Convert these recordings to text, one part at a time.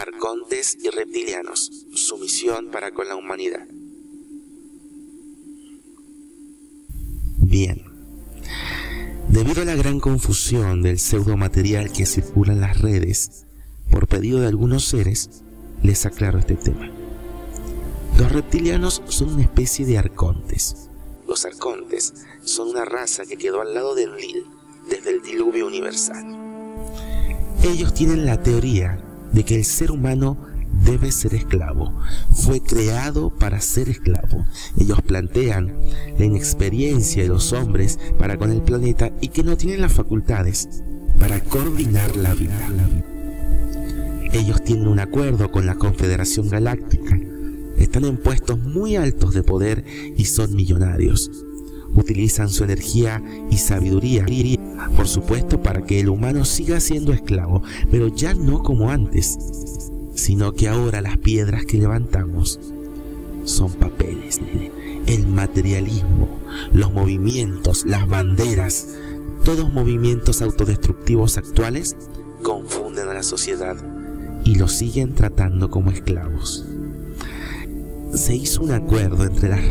arcontes y reptilianos, su misión para con la humanidad. Bien, debido a la gran confusión del pseudomaterial que circula en las redes, por pedido de algunos seres, les aclaro este tema. Los reptilianos son una especie de arcontes. Los arcontes son una raza que quedó al lado de Enlil desde el diluvio universal. Ellos tienen la teoría de que el ser humano debe ser esclavo. Fue creado para ser esclavo. Ellos plantean la inexperiencia de los hombres para con el planeta y que no tienen las facultades para coordinar la vida. Ellos tienen un acuerdo con la Confederación Galáctica. Están en puestos muy altos de poder y son millonarios. Utilizan su energía y sabiduría, por supuesto, para que el humano siga siendo esclavo, pero ya no como antes, sino que ahora las piedras que levantamos son papeles. El materialismo, los movimientos, las banderas, todos movimientos autodestructivos actuales confunden a la sociedad y los siguen tratando como esclavos. Se hizo un acuerdo entre las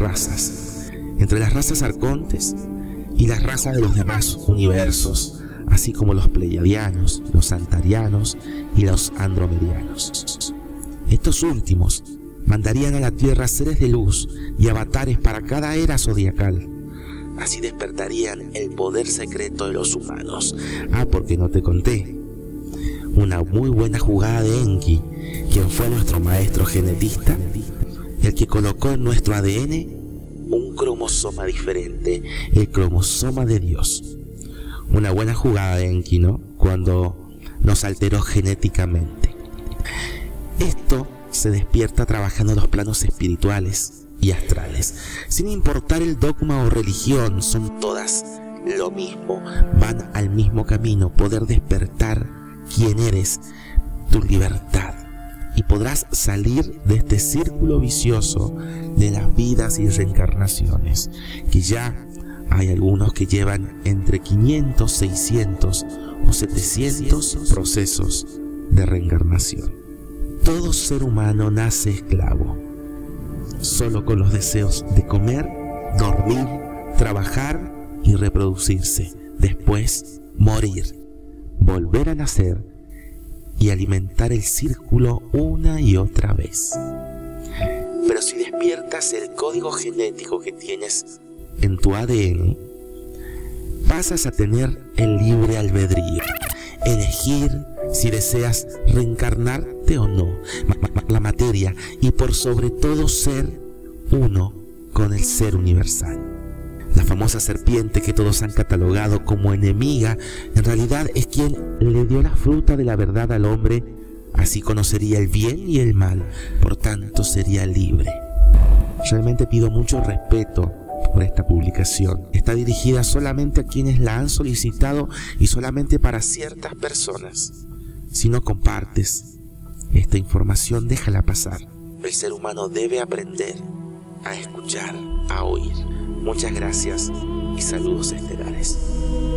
razas arcontes y las razas de los demás universos, así como los pleiadianos, los antarianos y los andromedianos. Estos últimos mandarían a la Tierra seres de luz y avatares para cada era zodiacal. Así despertarían el poder secreto de los humanos. Porque no te conté. Una muy buena jugada de Enki, quien fue nuestro maestro genetista, el que colocó en nuestro ADN un cromosoma diferente, el cromosoma de Dios. Una buena jugada de Enki, ¿no? Cuando nos alteró genéticamente. Esto se despierta trabajando en los planos espirituales y astrales. Sin importar el dogma o religión, son todas lo mismo. Van al mismo camino, poder despertar quién eres, tu libertad. Y podrás salir de este círculo vicioso de las vidas y reencarnaciones, que ya hay algunos que llevan entre 500, 600 o 700 procesos de reencarnación. Todo ser humano nace esclavo, solo con los deseos de comer, dormir, trabajar y reproducirse. Después, morir, volver a nacer y alimentar el círculo una y otra vez. Pero si despiertas el código genético que tienes en tu ADN, pasas a tener el libre albedrío, elegir si deseas reencarnarte o no, la materia, y por sobre todo ser uno con el ser universal. La famosa serpiente que todos han catalogado como enemiga, en realidad es quien le dio la fruta de la verdad al hombre. Así conocería el bien y el mal, por tanto sería libre. Realmente pido mucho respeto por esta publicación. Está dirigida solamente a quienes la han solicitado y solamente para ciertas personas. Si no compartes esta información, déjala pasar. El ser humano debe aprender a escuchar, a oír. Muchas gracias y saludos estelares.